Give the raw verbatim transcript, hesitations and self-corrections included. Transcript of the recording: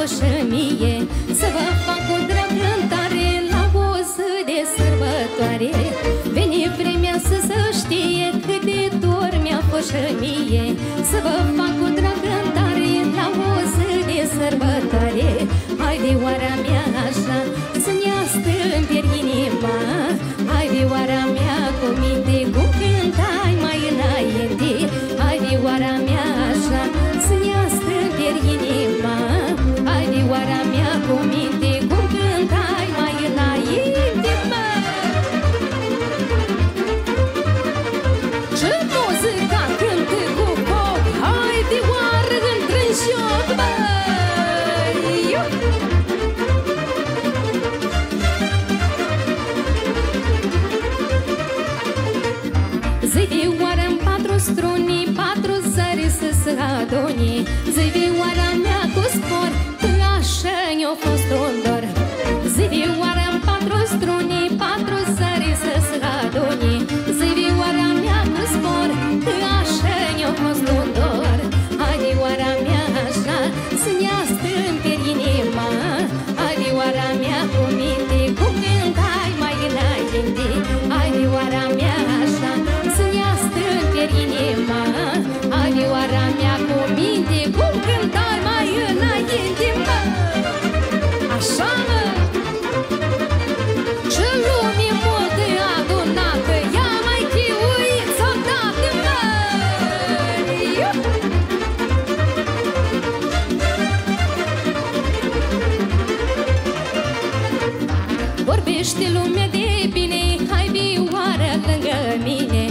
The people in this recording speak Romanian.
fost și mie să vă fac o drag cântare la o zi de sărbătoare. Veni vremea să se știe cât de dor mi-a fost și mie să vă fac o drag cântare la o zi de sărbătoare. Haide, oarea mea așa să-mi ia stâmpieri inima, haide, oarea mea cu minte cum cântai mai înainte. Haide, oarea mea așa să-mi ia stâmpieri inima, haide, oarea mea cu minte cum cântai mai înainte, mă. Ce muzica cântă cu foc, haide, oară într-un șoc, băi. Zivioară-n patru struni, patru zări să se aduni. Zivioara mea cu spor, așa mi-a fost un dor. Zivioară-n patru struni, patru zări să se aduni. Zivioara mea cu spor, așa mi-a fost un dor. Haide, oara mea așa să-mi ia stâmpieri inima, haide, oara mea cu minte cum cântai mai înainte. Haide, oara mea așa să-mi ia stâmpieri inima, haide, oara mea cu minte cum cântai mai înainte, mă. Așa, mă. Ce lume multă adunată, ia mai chiuiți odată, mă. Vorbește lumea de bine, hai vioară lângă mine.